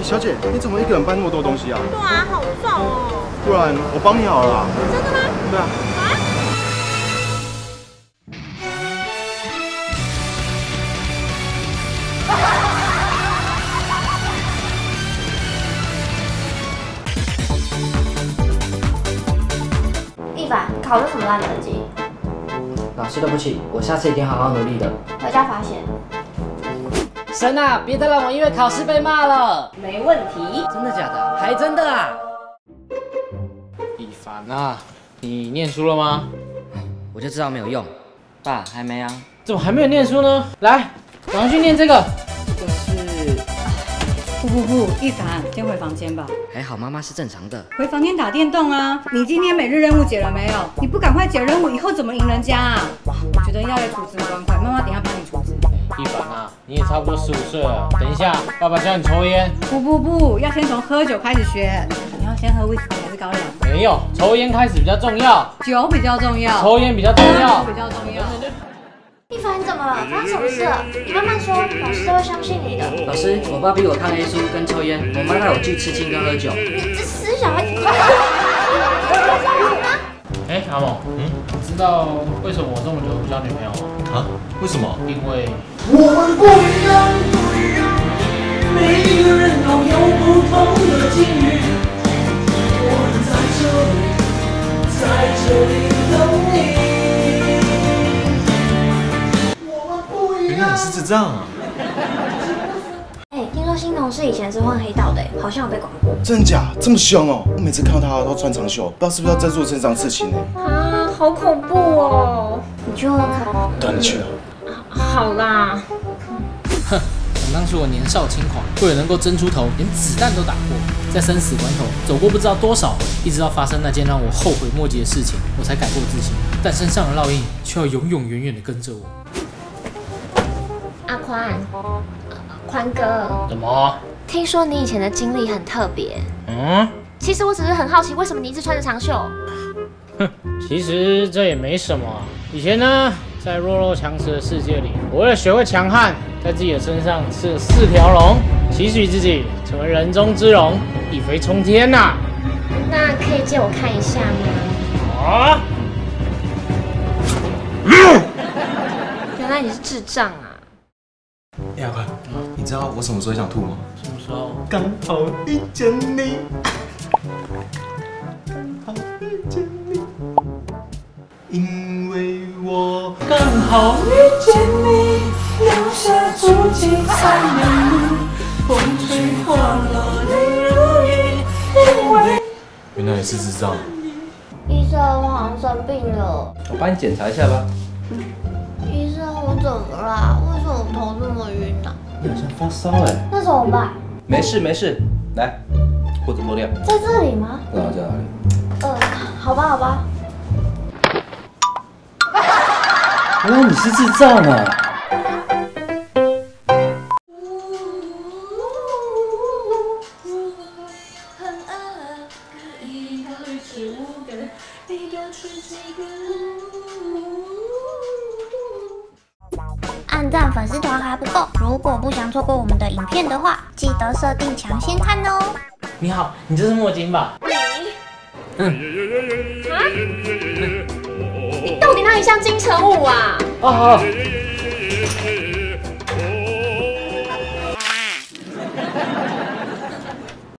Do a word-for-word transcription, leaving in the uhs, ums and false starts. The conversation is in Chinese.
小姐，你怎么一个人搬那么多东西啊？ 对啊，好重哦。 不然我帮你好了啦。 真的吗？ 对啊。 一凡，考的什么烂成绩？ 老师，对不起，我下次一定好好努力的。 回家罚写。 神啊，别再让我因为考试被骂了。 没问题。 真的假的？还真的啊！ 一凡啊，你念书了吗？ 我就知道没有用。爸，还没啊？ 怎么还没有念书呢？来，赶快去念这个。 这个是…… 不不不，一凡，先回房间吧。 还好妈妈是正常的。 回房间打电动啊！你今天每日任务解了没有？你不赶快解任务，以后怎么赢人家啊？我觉得要来处置关快，妈妈等一下帮你处置。 一凡啊，你也差不多十五岁了，等一下爸爸教你抽烟。 不不不，要先从喝酒开始学。你要先喝威士忌还是高粱？ 没有，抽烟开始比较重要。 酒比较重要。 抽烟比较重要。 酒比较重要。 一凡，你怎么了？发生什么事了？你慢慢说，老师都会相信你的。 老师，我爸逼我看 A 书跟抽烟，我妈带我去吃青跟喝酒。 你这死小孩子！ 哎，阿猛，嗯，你知道为什么我这么久不交女朋友吗？ 啊？为什么？ 因为我们不一样，不一样，每一个人都有不同的境遇。我们在这里，在这里等你。 原来你是智障啊！ 哎，听说新同事以前是混黑道的，好像有被管过。 真假？这么凶哦！我每次看到他都穿长袖，不知道是不是要在做身上刺青呢？ 啊，好恐怖哦！ 你去问问看。 对，你去啊。 好啦。 哼，想当初我年少轻狂，为了能够争出头，连子弹都打过，在生死关头走过不知道多少回，一直到发生那件让我后悔莫及的事情，我才改过自新。但身上的烙印却要永永远远的跟着我。 阿宽，宽哥， 怎么？ 听说你以前的经历很特别。 嗯？ 其实我只是很好奇，为什么你一直穿着长袖？ 哼，其实这也没什么。以前呢，在弱肉强食的世界里，我为了学会强悍，在自己的身上刺了四条龙，期许自己成为人中之龙，一飞冲天呐、啊！ 那可以借我看一下吗？ 啊！ 原来你是智障啊！ 哎，阿宽，你知道我什么时候想吐吗？ 什么时候？ 刚好遇见你，刚好遇见你，因为我刚好遇见你，留下足迹残留路，风吹花落泪如雨，因为原来你是智障。 医生，我好像生病了。 我帮你检查一下吧。 医生，我怎么啦？为什么我头这么晕啊？ 你好像发烧哎。 那怎么办？ 没事没事，来，裤子脱掉。 在这里吗？ 不知道在哪里。 呃，好吧好吧。 原来你是智障啊！ 按赞粉丝团还不够，如果不想错过我们的影片的话，记得设定抢先看哦。 你好，你这是墨镜吧？ 啊？你到底哪里像金城武啊？ 哦哦，